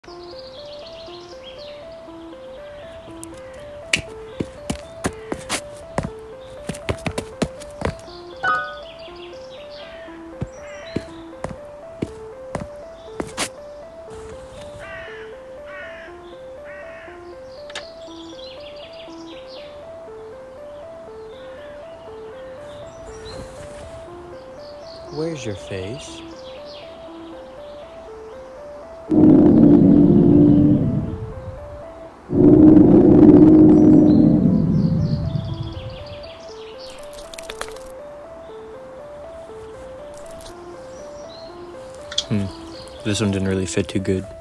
Where's your face? This one didn't really fit too good.